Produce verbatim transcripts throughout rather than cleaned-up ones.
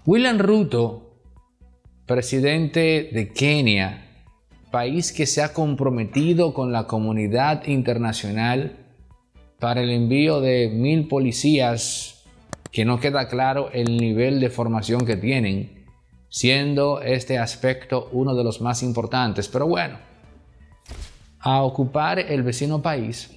William Ruto, presidente de Kenia, país que se ha comprometido con la comunidad internacional para el envío de mil policías, que no queda claro el nivel de formación que tienen, siendo este aspecto uno de los más importantes. Pero bueno, a ocupar el vecino país,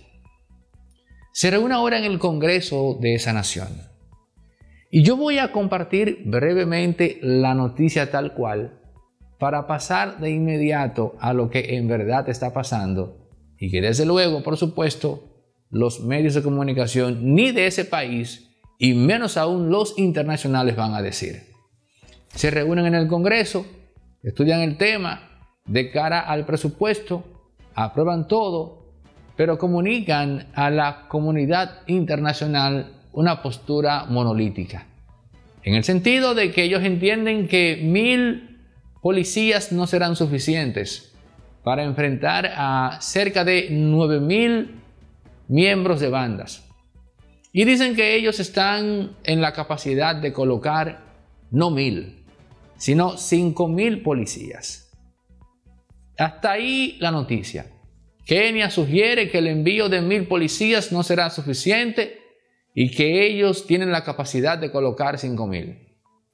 se reúne ahora en el Congreso de esa nación. Y yo voy a compartir brevemente la noticia tal cual para pasar de inmediato a lo que en verdad está pasando y que desde luego, por supuesto, los medios de comunicación ni de ese país y menos aún los internacionales van a decir. Se reúnen en el Congreso, estudian el tema de cara al presupuesto, aprueban todo, pero comunican a la comunidad internacional una postura monolítica, en el sentido de que ellos entienden que mil policías no serán suficientes para enfrentar a cerca de nueve mil miembros de bandas. Y dicen que ellos están en la capacidad de colocar no mil, sino cinco mil policías. Hasta ahí la noticia. Kenia sugiere que el envío de mil policías no será suficiente y que ellos tienen la capacidad de colocar cinco mil.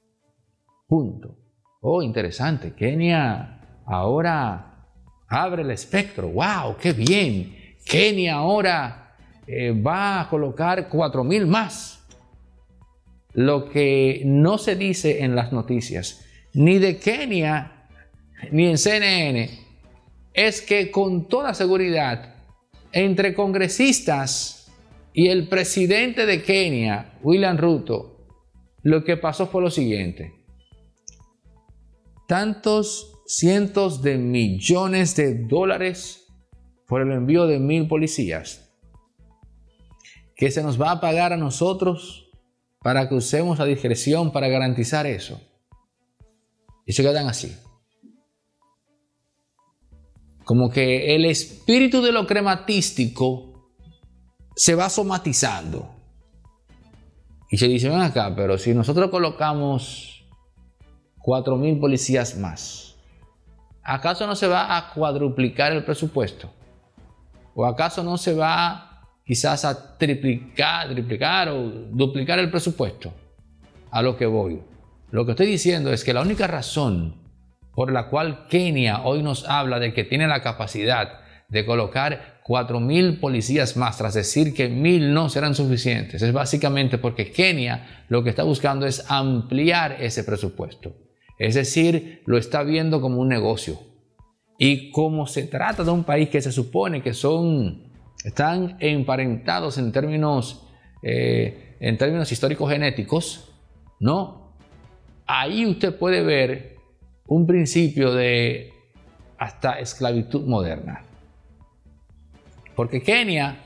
Punto. Oh, interesante. Kenia ahora abre el espectro. ¡Wow! ¡Qué bien! Kenia ahora eh, va a colocar cuatro mil más. Lo que no se dice en las noticias, ni de Kenia, ni en C N N, es que con toda seguridad, entre congresistas y el presidente de Kenia, William Ruto, lo que pasó fue lo siguiente. Tantos cientos de millones de dólares por el envío de mil policías que se nos va a pagar a nosotros para que usemos a discreción para garantizar eso. Y se quedan así. Como que el espíritu de lo crematístico se va somatizando. Y se dice, ven acá, pero si nosotros colocamos cuatro mil policías más, ¿acaso no se va a cuadruplicar el presupuesto? ¿O acaso no se va quizás a triplicar, triplicar o duplicar el presupuesto? A lo que voy. Lo que estoy diciendo es que la única razón por la cual Kenia hoy nos habla de que tiene la capacidad de colocar cuatro mil policías más, tras decir que mil no serán suficientes, es básicamente porque Kenia lo que está buscando es ampliar ese presupuesto. Es decir, lo está viendo como un negocio. Y como se trata de un país que se supone que son, están emparentados en términos, eh, en términos históricos genéticos, ¿no? Ahí usted puede ver un principio de hasta esclavitud moderna. Porque Kenia,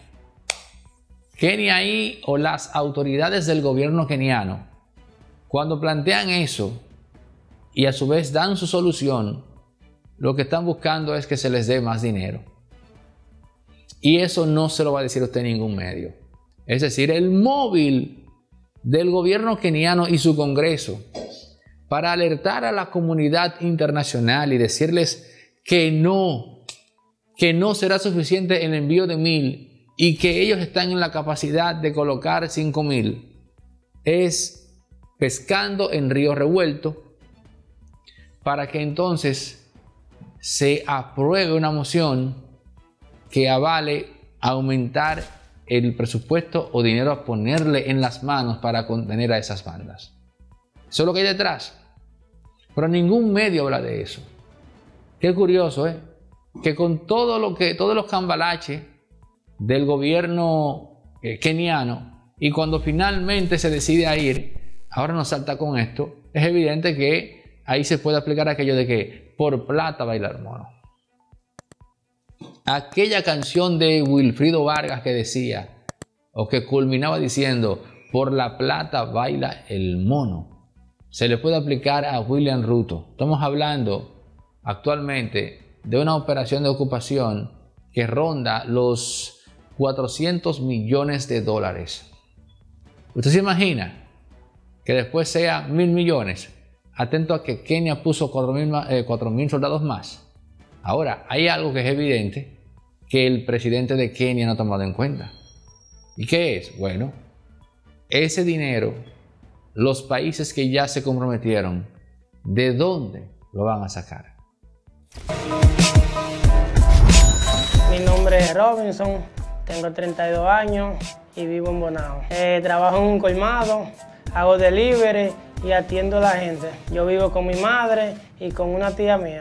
Kenia ahí, o las autoridades del gobierno keniano, cuando plantean eso y a su vez dan su solución, lo que están buscando es que se les dé más dinero. Y eso no se lo va a decir a usted en ningún medio. Es decir, el móvil del gobierno keniano y su Congreso para alertar a la comunidad internacional y decirles que no, que no será suficiente el envío de mil y que ellos están en la capacidad de colocar cinco mil, es pescando en río revuelto para que entonces se apruebe una moción que avale aumentar el presupuesto o dinero a ponerle en las manos para contener a esas bandas. Eso es lo que hay detrás. Pero ningún medio habla de eso. Qué curioso, ¿eh? Que con todo lo que, todos los cambalaches del gobierno eh, keniano, y cuando finalmente se decide a ir, ahora nos salta con esto, es evidente que ahí se puede aplicar aquello de que por plata bailar mono. Aquella canción de Wilfrido Vargas que decía, o que culminaba diciendo, por la plata baila el mono, se le puede aplicar a William Ruto. Estamos hablando actualmente de una operación de ocupación que ronda los cuatrocientos millones de dólares. ¿Usted se imagina que después sea mil millones? atento a que Kenia puso cuatro mil soldados más. Ahora, hay algo que es evidente que el presidente de Kenia no ha tomado en cuenta. ¿Y qué es? Bueno, ese dinero, los países que ya se comprometieron, ¿de dónde lo van a sacar? Mi nombre es Robinson, tengo treinta y dos años y vivo en Bonao. Eh, trabajo en un colmado, hago delivery y atiendo a la gente. Yo vivo con mi madre y con una tía mía.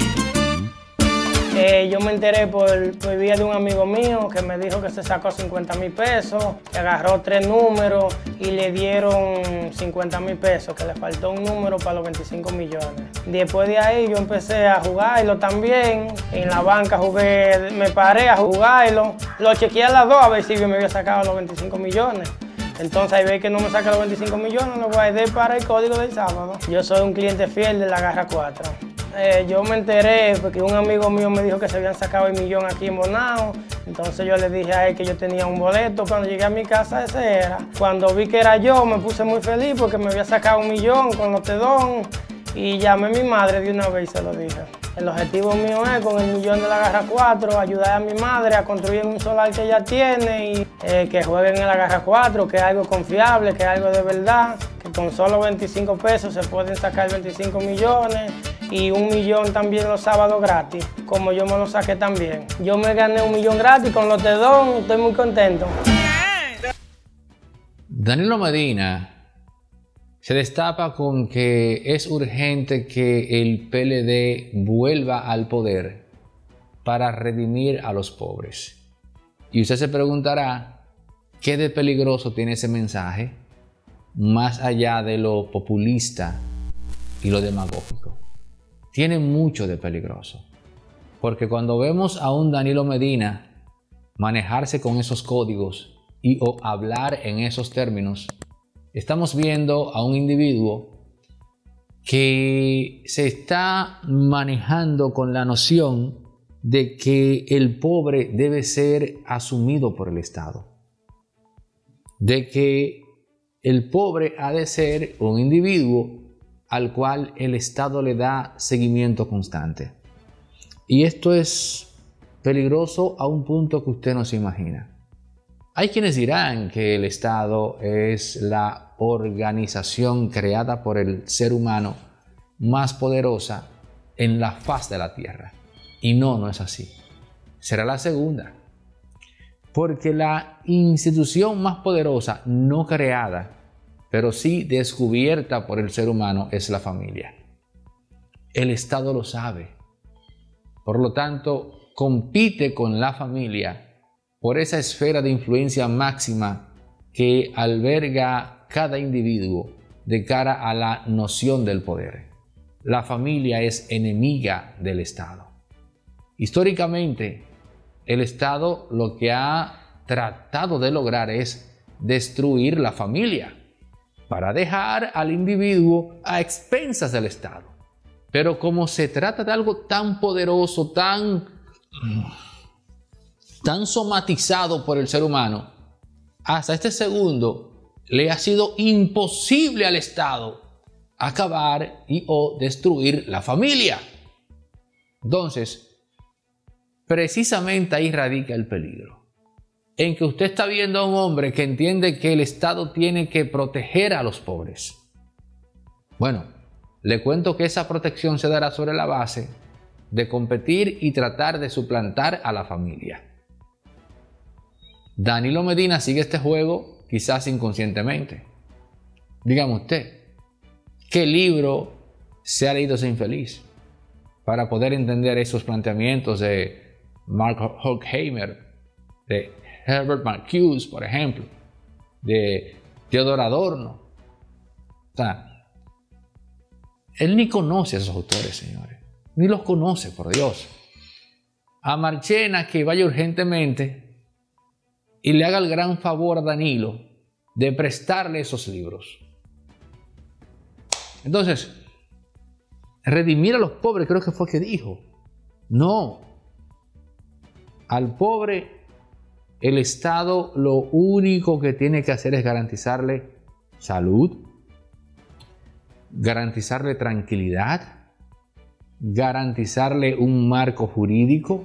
Eh, yo me enteré por, por vía de un amigo mío que me dijo que se sacó cincuenta mil pesos, que agarró tres números y le dieron cincuenta mil pesos, que le faltó un número para los veinticinco millones. Después de ahí yo empecé a jugarlo también. En la banca jugué, me paré a jugarlo. Lo chequeé a las dos a ver si me había sacado los veinticinco millones. Entonces ahí ve que no me saca los veinticinco millones, lo guardé para el código del sábado. Yo soy un cliente fiel de la Garra cuatro. Eh, yo me enteré porque un amigo mío me dijo que se habían sacado el millón aquí en Bonao. Entonces yo le dije a él que yo tenía un boleto. Cuando llegué a mi casa ese era. Cuando vi que era yo me puse muy feliz porque me había sacado un millón con los tedón. Y llamé a mi madre de una vez y se lo dije. El objetivo mío es con el millón de la Garra cuatro ayudar a mi madre a construir un solar que ella tiene y eh, que jueguen en la Garra cuatro, que es algo confiable, que es algo de verdad, que con solo veinticinco pesos se pueden sacar veinticinco millones y un millón también los sábados gratis, como yo me lo saqué también. Yo me gané un millón gratis con los tedón, estoy muy contento. Danilo Medina se destapa con que es urgente que el P L D vuelva al poder para redimir a los pobres. Y usted se preguntará, ¿qué de peligroso tiene ese mensaje? Más allá de lo populista y lo demagógico. Tiene mucho de peligroso. Porque cuando vemos a un Danilo Medina manejarse con esos códigos y o hablar en esos términos, estamos viendo a un individuo que se está manejando con la noción de que el pobre debe ser asumido por el Estado. De que el pobre ha de ser un individuo al cual el Estado le da seguimiento constante. Y esto es peligroso a un punto que usted no se imagina. Hay quienes dirán que el Estado es la organización creada por el ser humano más poderosa en la faz de la tierra. Y no, no es así. Será la segunda. Porque la institución más poderosa, no creada, pero sí descubierta por el ser humano, es la familia. El Estado lo sabe. Por lo tanto, compite con la familia por esa esfera de influencia máxima que alberga cada individuo de cara a la noción del poder. La familia es enemiga del Estado. Históricamente, el Estado lo que ha tratado de lograr es destruir la familia para dejar al individuo a expensas del Estado. Pero como se trata de algo tan poderoso, tan... tan somatizado por el ser humano, hasta este segundo le ha sido imposible al Estado acabar y o destruir la familia. Entonces, precisamente ahí radica el peligro, en que usted está viendo a un hombre que entiende que el Estado tiene que proteger a los pobres. Bueno, le cuento que esa protección se dará sobre la base de competir y tratar de suplantar a la familia. Danilo Medina sigue este juego quizás inconscientemente. Dígame usted, ¿qué libro se ha leído ese infeliz para poder entender esos planteamientos de Mark Horkheimer, de Herbert Marcuse, por ejemplo, de Theodor Adorno? O sea, él ni conoce a esos autores, señores, ni los conoce, por Dios. A Marchena que vaya urgentemente y le haga el gran favor a Danilo de prestarle esos libros. Entonces, redimir a los pobres, creo que fue que dijo. No. Al pobre, el Estado lo único que tiene que hacer es garantizarle salud, garantizarle tranquilidad, garantizarle un marco jurídico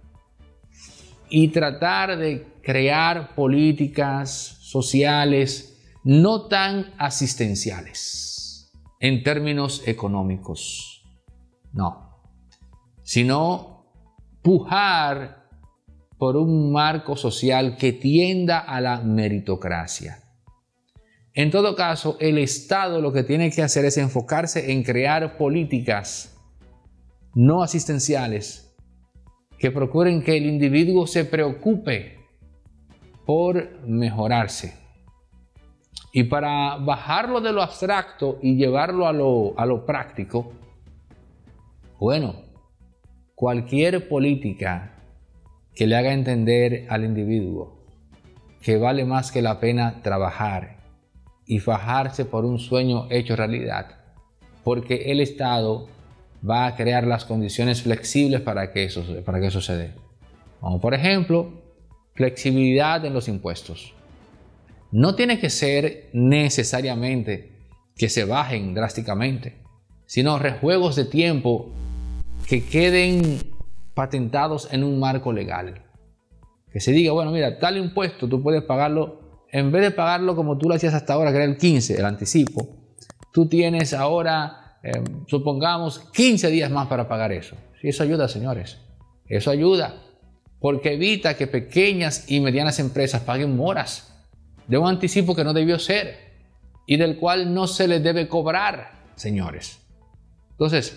y tratar de crear políticas sociales no tan asistenciales en términos económicos, no, sino pujar por un marco social que tienda a la meritocracia. En todo caso, el Estado lo que tiene que hacer es enfocarse en crear políticas no asistenciales que procuren que el individuo se preocupe por mejorarse. Y para bajarlo de lo abstracto y llevarlo a lo, a lo práctico, bueno, cualquier política que le haga entender al individuo que vale más que la pena trabajar y fajarse por un sueño hecho realidad, porque el Estado va a crear las condiciones flexibles para que eso, para que eso se dé. Como por ejemplo, flexibilidad en los impuestos. No tiene que ser necesariamente que se bajen drásticamente, sino rejuegos de tiempo que queden patentados en un marco legal. Que se diga, bueno, mira, tal impuesto tú puedes pagarlo, en vez de pagarlo como tú lo hacías hasta ahora, que era el quince, el anticipo, tú tienes ahora... Eh, supongamos quince días más para pagar eso. Sí, eso ayuda, señores. Eso ayuda porque evita que pequeñas y medianas empresas paguen moras de un anticipo que no debió ser y del cual no se les debe cobrar, señores. Entonces,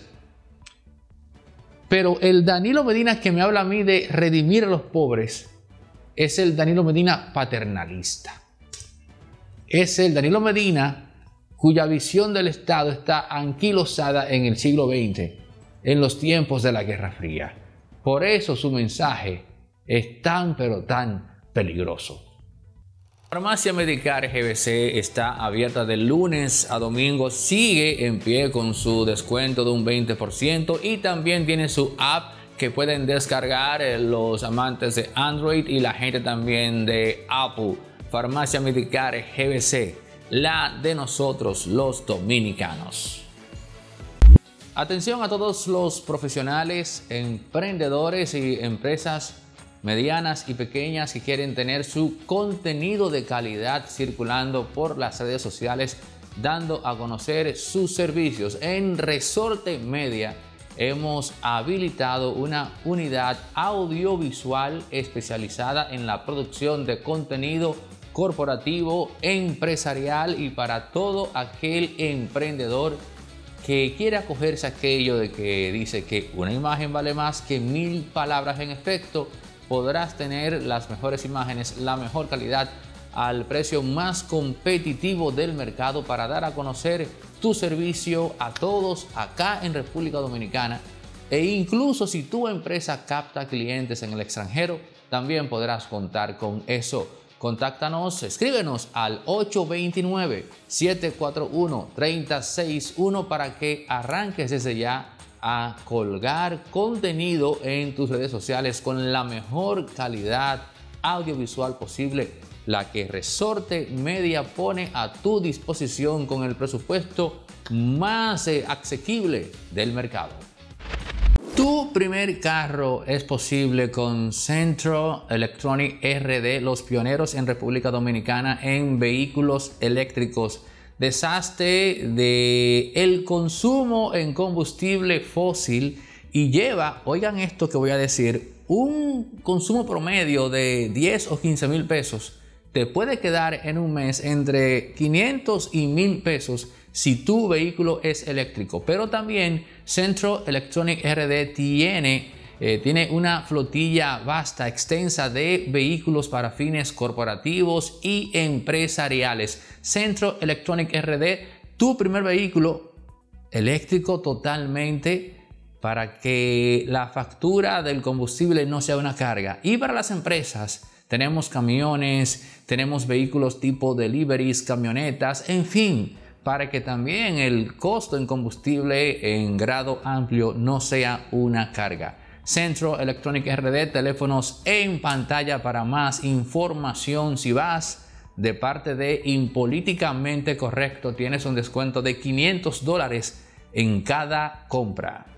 pero el Danilo Medina que me habla a mí de redimir a los pobres es el Danilo Medina paternalista. Es el Danilo Medina cuya visión del Estado está anquilosada en el siglo veinte, en los tiempos de la Guerra Fría. Por eso su mensaje es tan pero tan peligroso. Farmacia Medicare G B C está abierta de lunes a domingo, sigue en pie con su descuento de un veinte por ciento y también tiene su app que pueden descargar los amantes de Android y la gente también de Apple. Farmacia Medicare G B C. La de nosotros los dominicanos. Atención a todos los profesionales, emprendedores y empresas medianas y pequeñas que quieren tener su contenido de calidad circulando por las redes sociales, dando a conocer sus servicios. En Resorte Media hemos habilitado una unidad audiovisual especializada en la producción de contenido corporativo, empresarial y para todo aquel emprendedor que quiere acogerse a aquello de que dice que una imagen vale más que mil palabras. En efecto, podrás tener las mejores imágenes, la mejor calidad al precio más competitivo del mercado para dar a conocer tu servicio a todos acá en República Dominicana. E incluso si tu empresa capta clientes en el extranjero, también podrás contar con eso. Contáctanos, escríbenos al ocho dos nueve, siete cuatro uno, tres cero seis uno para que arranques desde ya a colgar contenido en tus redes sociales con la mejor calidad audiovisual posible, la que Resorte Media pone a tu disposición con el presupuesto más eh, asequible del mercado. Tu primer carro es posible con Centro Electronic R D, los pioneros en República Dominicana en vehículos eléctricos. Deshazte de el consumo en combustible fósil y lleva, oigan esto que voy a decir, un consumo promedio de diez o quince mil pesos. Te puede quedar en un mes entre quinientos y mil pesos si tu vehículo es eléctrico. Pero también Centro Electronic R D tiene, eh, tiene una flotilla vasta, extensa de vehículos para fines corporativos y empresariales. Centro Electronic R D, tu primer vehículo eléctrico totalmente para que la factura del combustible no sea una carga. Y para las empresas tenemos camiones, tenemos vehículos tipo deliveries, camionetas, en fin, para que también el costo en combustible en grado amplio no sea una carga. Centro Electronic R D, teléfonos en pantalla para más información. Si vas de parte de Impolíticamente Correcto tienes un descuento de quinientos dólares en cada compra.